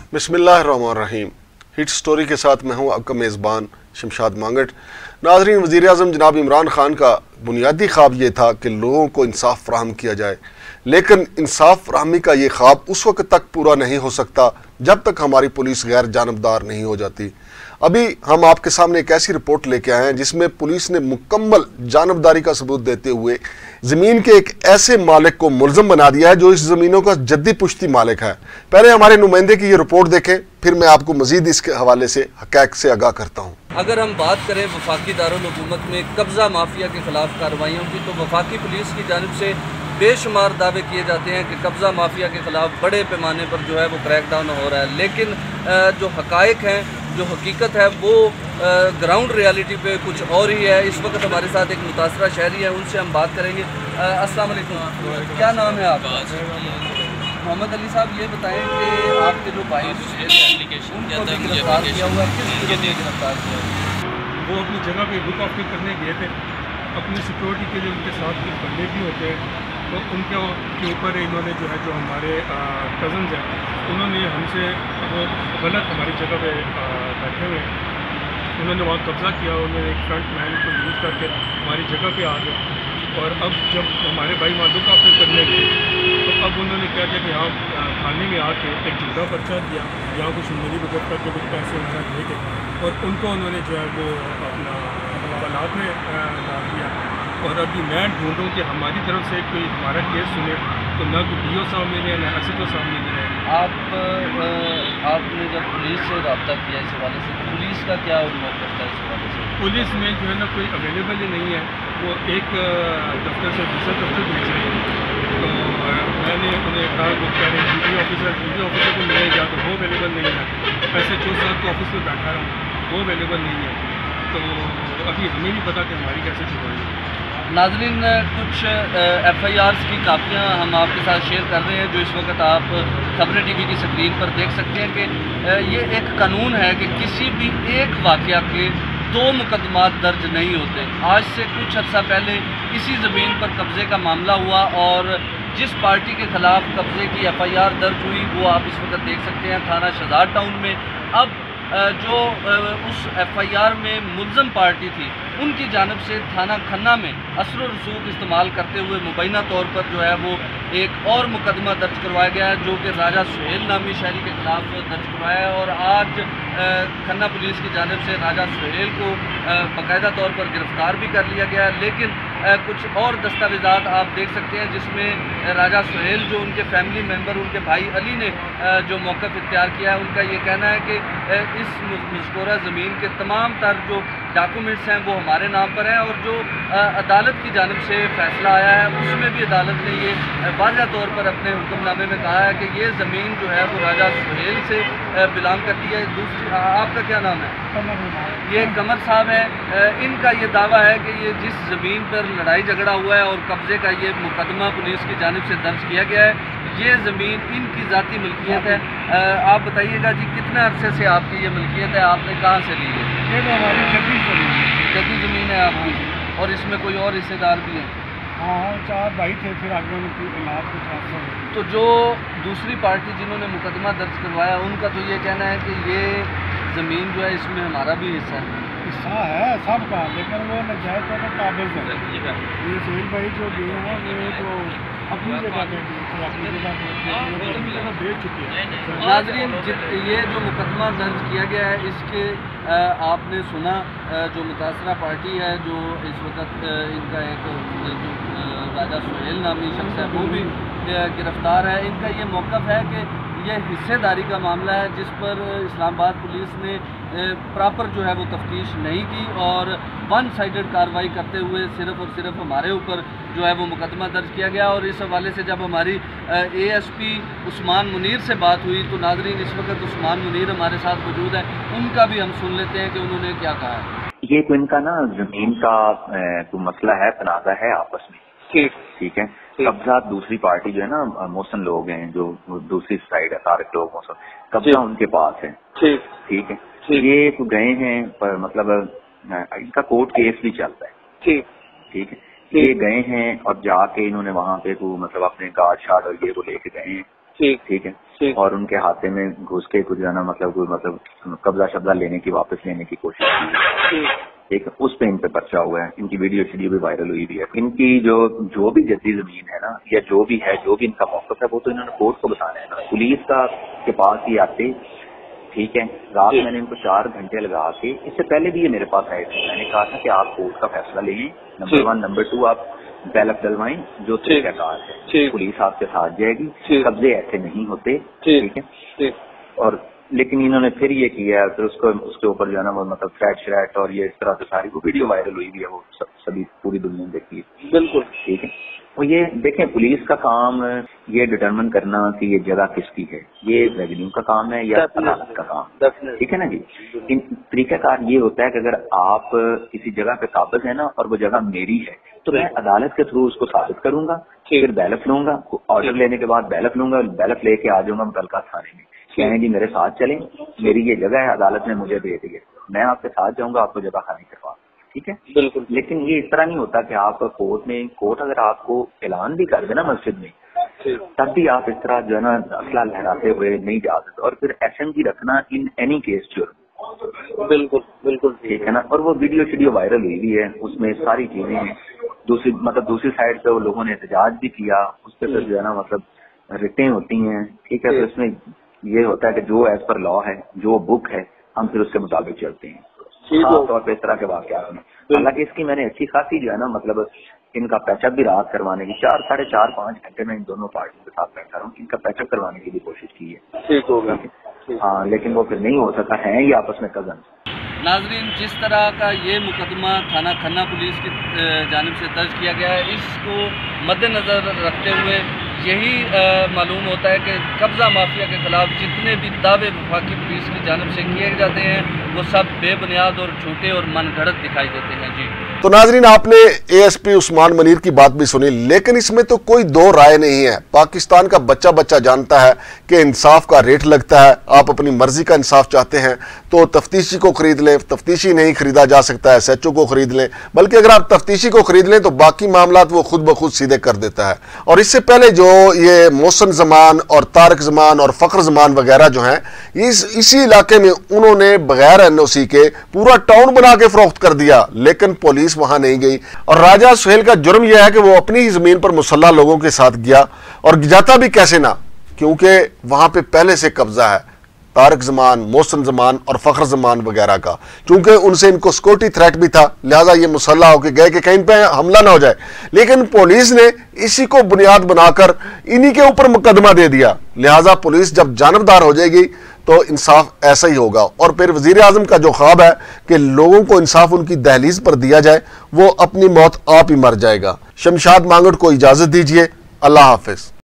बिस्मिल्लाहिर्रहमानिर्रहीम। Hit story के साथ मैं हूं आपका मेज़बान शमशाद मांगट। नाज़रीन, वज़ीर आज़म जनाब इमरान खान का बुनियादी ख्वाब ये था कि लोगों को इंसाफ फराहम किया जाए, लेकिन इंसाफ फराहमी का ये ख्वाब उस वक्त तक पूरा नहीं हो सकता जब तक हमारी पुलिस गैर जानबदार नहीं हो जाती। अभी हम आपके सामने एक ऐसी रिपोर्ट लेके आए हैं जिसमें पुलिस ने मुकम्मल जानबदारी का सबूत देते हुए ज़मीन के एक ऐसे मालिक को मुल्ज़म बना दिया है जो इस ज़मीनों का जद्दी पुश्ती मालिक है। पहले हमारे नुमाइंदे की ये रिपोर्ट देखें, फिर मैं आपको मज़ीद इसके हवाले से हक़ाइक़ से आगाह करता हूँ। अगर हम बात करें वफाकी दारुल हुकूमत में कब्ज़ा माफिया के ख़िलाफ़ कार्रवाइयों की, तो वफाकी पुलिस की जानिब से बेशुमार दावे किए जाते हैं कि कब्ज़ा माफिया के ख़िलाफ़ बड़े पैमाने पर जो है वो क्रैकडाउन हो रहा है, लेकिन जो हक़ाइक़ हैं, जो हकीकत है, वो ग्राउंड रियलिटी पे कुछ और ही है। इस वक्त हमारे साथ एक मुतासरा शहरी है, उनसे हम बात करेंगे। अस्सलाम वालेकुम, क्या नाम है आपका? मोहम्मद अली साहब, ये बताएं कि आपके जो भाई उनको भी गिरफ्तार किया हुआ है, किस जुर्म में गिरफ्तार किया हुआ? वो अपनी जगह पे लुक आउट करने गए थे, अपनी सिक्योरिटी के लिए उनके साथ कुछ बंदे भी होते हैं, तो उनके ऊपर इन्होंने जो है, जो हमारे कज़न्स हैं, उन्होंने हमसे वो गलत हमारी जगह पे बैठे हुए हैं, उन्होंने वहाँ कब्ज़ा किया। उन्होंने एक फ्रंट मैन को यूज़ करके हमारी जगह पे आ गए, और अब जब हमारे भाई वहाँ लुक आउट करने गए, तो अब उन्होंने क्या किया कि यहाँ थाने में आके एक झूठा पर्चा दिया, यहाँ कुछ मिली भगत करके कुछ पैसे वगैरह दे के, और उनको उन्होंने जो है वो अपना हालात में डाल दिया। और अभी मैं ढूंढूँ कि हमारी तरफ से कोई हमारा केस सुने, तो न कोई DO साहब मिले, न SHO साहब मिले हैं। आपने जब पुलिस से रब्ता किया इस हवाले से, पुलिस का क्या उम्मीद करता है इस हवाले से? पुलिस में जो है ना कोई अवेलेबल ही नहीं है, वो एक दफ्तर से दूसरे दफ्तर भेज रहे हैं। तो मैंने उन्हें कहा, वो कह रहे हैं DD ऑफिसर को मिले जा, तो वो अवेलेबल नहीं है। SHO साहब के ऑफिस में बैठा रहा, वो अवेलेबल नहीं है। तो अभी हमें नहीं पता कि हमारी कैसे चुनवाई। नाज़रीन, कुछ FIRs की कापियाँ हम आपके साथ शेयर कर रहे हैं, जो इस वक्त आप खबरें TV की स्क्रीन पर देख सकते हैं कि ये एक कानून है कि किसी भी एक वाक़या के 2 मुकदमात दर्ज नहीं होते। आज से कुछ अर्सा पहले इसी ज़मीन पर कब्ज़े का मामला हुआ, और जिस पार्टी के ख़िलाफ़ कब्ज़े की FIR दर्ज हुई वो आप इस वक्त देख सकते हैं थाना शहजाद टाउन में। अब जो उस FIR में मुल्ज़म पार्टी थी, उनकी जानिब से थाना खन्ना में असर और रसूख इस्तेमाल करते हुए मुबैना तौर पर जो है वो एक और मुकदमा दर्ज करवाया गया है, जो कि राजा सुहेल नामी शहरी के ख़िलाफ़ दर्ज करवाया है। और आज खन्ना पुलिस की जानिब से राजा सुहेल को बाकायदा तौर पर गिरफ़्तार भी कर लिया गया है, लेकिन कुछ और दस्तावेज़ात आप देख सकते हैं जिसमें राजा सुहेल, जो उनके फैमिली मेंबर, उनके भाई अली ने जो मौक़िफ़ इख्तियार किया है, उनका ये कहना है कि इस मज़कूरा ज़मीन के तमाम तर जो डॉक्यूमेंट्स हैं वो हमारे नाम पर हैं, और जो अदालत की जानिब से फ़ैसला आया है उसमें भी अदालत ने ये वाज़ह तौर पर अपने हुक्मनामे में कहा है कि ये ज़मीन जो है वो राजा सुहेल से बिलोंग करती है। दूसरी, आपका क्या नाम है? ये कमर साहब है। इनका ये दावा है कि ये जिस ज़मीन पर लड़ाई झगड़ा हुआ है और कब्ज़े का ये मुकदमा पुलिस की जानिब से दर्ज किया गया है, ये ज़मीन इनकी ज़ाती मिल्कियत है। आप बताइएगा जी, कितने अरसे से आपकी ये मिल्कियत है, आपने कहाँ से ली है? ये तो हमारी जद्दी ज़मीन है आपकी, और इसमें कोई और हिस्सेदार भी हैं? हाँ, 4 भाई थे, फिर आगे उनकी औलाद को ट्रांसफर हो। तो जो दूसरी पार्टी जिन्होंने मुकदमा दर्ज करवाया, उनका तो ये कहना है कि ये ज़मीन जो है इसमें हमारा भी हिस्सा है सबका, लेकिन वो नजायज़ तौर पर काबिज है। ये सुहेल भाई जो गए हैं, वो तो अपनी जगह पे अपनी जगह बेच चुके हैं। नाज़रीन, ये जो मुकदमा दर्ज किया गया है, इसके आपने सुना जो मुतासरा पार्टी है, जो इस वक्त इनका एक जो राजा सुहेल नामी शख्स है वो भी गिरफ़्तार है। इनका ये मौक़िफ़ है कि ये हिस्सेदारी का मामला है, जिस पर इस्लामाबाद पुलिस ने प्रॉपर जो है वो तफ्तीश नहीं की, और वन साइडेड कार्रवाई करते हुए सिर्फ़ और सिर्फ हमारे ऊपर जो है वो मुकदमा दर्ज किया गया। और इस हवाले से जब हमारी ASP उस्मान मुनीर से बात हुई, तो नाज़रीन इस वक्त उस्मान मुनीर हमारे साथ मौजूद है, उनका भी हम सुन लेते हैं कि उन्होंने क्या कहा है। ये तो इनका ना ज़मीन का तो मसला है, तनाज़ा है आपस में। ठीक है। कब्जा दूसरी पार्टी जो है ना, मोहसन लोग हैं, जो दूसरी साइड है, तारिक लोग मोहसन, कब्जा उनके पास है। ठीक है। ये तो गए हैं, पर मतलब इनका कोर्ट केस भी चलता है। ठीक है। ये गए हैं और जाके इन्होंने वहाँ पे को मतलब अपने गार्ड शार्ड और ये को लेके गए हैं, ٹھیک ہے، اور ان کے ہاتھے میں گھس کے کچھ جانا مطلب قبضہ شبضہ لینے کی، واپس لینے کی کوشش کی ہے، ٹھیک ہے، اس پہ ان پہ پرچہ ہوا ہے، ان کی ویڈیو بھی وائرل ہوئی بھی ہے۔ ان کی جو بھی جدید زمین ہے نا، یا جو بھی ان کا موقف ہے، وہ تو انہوں نے کورٹ کو بتانا ہے نا۔ پولیس کے پاس ہی آتے، ٹھیک ہے، رات میں نے ان کو 4 گھنٹے لگا کے، اس سے پہلے بھی یہ میرے پاس آئے تھے، میں نے کہا تھا کہ آپ کورٹ کا فیصلہ لے لیں، نمبر 1، نمبر 2 آپ بیلف ڈلوائیں، جو طریقہ کار ہے، پولیس آپ کے ساتھ جائے گی، قبضے ایسے نہیں ہوتے، ٹھیک ہے، اور لیکن انہوں نے پھر یہ کیا، پھر اس کے اوپر جو ہے نا وہ مطلب فلیٹ شریٹ اور یہ اس طرح سے ساری وہ ویڈیو وائرل ہوئی بھی ہے، وہ سبھی پوری دنیا میں دیکھی ہے، بالکل ٹھیک ہے۔ اور یہ دیکھیں، پولیس کا کام یہ ڈٹرمن کرنا کہ یہ جگہ کس کی ہے، یہ ریونیو کا کام ہے یا عدالت کا کام، ٹھیک ہے نا جی۔ طریقہ کار یہ ہوتا ہے کہ اگر آپ کسی جگہ پہ قابض ہیں نا اور وہ جگہ میری ہے، تو میں عدالت کے تھرو اس کو ثابت کروں گا، پھر بیلف لوں گا، آرڈر لینے کے بعد بیلف لوں گا، بیلف لے کے آ جاؤں گا متعلقہ تھانے میں، کہیں جی میرے ساتھ چلیں، میری یہ جگہ ہے، عدالت نے مجھے دے دی ہے، میں آپ کے ساتھ جاؤں گا، آپ کو جگہ خالی کروا، ٹھیک ہے، بالکل۔ لیکن یہ اس طرح نہیں ہوتا کہ آپ کورٹ اگر آپ کو اعلان بھی کر دے نا مسجد میں، تب بھی آپ اس طرح جو ہے نا اسلحہ لہراتے ہوئے نہیں جا سکتے، اور پھر SMG رکھنا ان اینی کیس جرم، بالکل ٹھیک ہے نا۔ اور وہ ویڈیو وائرل ہوئی بھی ہے، اس میں ساری چیزیں ہیں، دوسری سائڈ پہ وہ لوگوں نے احتجاج بھی کیا، اس پہ پھر جو ہے نا مطلب ریٹیں ہوتی ہیں، ٹھیک ہے، تو اس میں یہ ہوتا ہے کہ جو ایز پر لا ہے، جو بک ہے، ہم پھر اس کے مطابق چلتے ہیں، خاص طور پہ اس طرح کے واقعات میں۔ حالانکہ اس کی میں نے اچھی خاصی جو ہے نا مطلب ان کا پیچ اپ بھی رات کروانے کی 4-5 گھنٹے میں ان دونوں پارٹیوں کے ساتھ بیٹھا رہا ہوں، ان کا پیچ اپ کروانے کی بھی کوشش کی ہے، ٹھیک ہوگا، ہاں، لیکن وہ پھر نہیں ہو سکا، ہیں یہ آپس میں کزن۔ ناظرین، جس طرح کا یہ مقدمہ تھانہ کھنہ پولیس کی جانب سے درج کیا گیا ہے، اس کو مد نظر رکھتے ہوئے یہی معلوم ہوتا ہے کہ قبضہ مافیا کے خلاف جتنے بھی دعوے وفاقی پولیس کی جانب سے کیے جاتے ہیں وہ سب بے بنیاد اور جھوٹے اور من گھڑت دکھائی دیتے ہیں۔ جی تو ناظرین، آپ نے ASP عثمان منیر کی بات بھی سنی، لیکن اس میں تو کوئی دو رائے نہیں ہے۔ پاکستان کا بچہ جانتا ہے کہ انصاف کا ریٹ لگتا ہے۔ آپ اپنی مرضی کا انصاف چاہتے ہیں تو تفتیشی کو خرید لیں، تفتیشی نہیں خریدا جا سکتا ہے، SHO کو خرید لیں، بلکہ اگر آپ تفتیشی کو خرید لیں تو باقی معاملات وہ خود بخود سیدھے کر دیتا ہے۔ اور اس سے پہلے جو یہ محسن زمان اور طارق زمان اور فخر زمان وغیرہ جو ہیں، اسی علاقے میں انہوں نے بغیر NOC کے پورا ٹاؤن بنا کے فروخت کر دیا، لیکن پولیس وہاں نہیں گئی۔ اور راجہ سہیل کا جرم یہ ہے کہ وہ اپنی ہی زمین پر مسلح لوگوں کے ساتھ گیا، اور جاتا بھی کیسے نہ، کیونکہ وہاں پہ پہلے سے قبضہ ہے طارق زمان، محسن زمان اور فخر زمان وغیرہ کا، چونکہ ان سے ان کو سیکورٹی تھریٹ بھی تھا، لہٰذا یہ مسلح ہو کے گئے کہ کہیں پہ حملہ نہ ہو جائے، لیکن پولیس نے اسی کو بنیاد بنا کر انہی کے اوپر مقدمہ دے دیا۔ لہٰذا پولیس جب جانبدار ہو جائے گی تو انصاف ایسا ہی ہوگا، اور پھر وزیر اعظم کا جو خواب ہے کہ لوگوں کو انصاف ان کی دہلیز پر دیا جائے، وہ اپنی موت آپ ہی مر جائے گا۔ شمشاد مانگڑ کو اجازت دیجیے، اللہ حافظ۔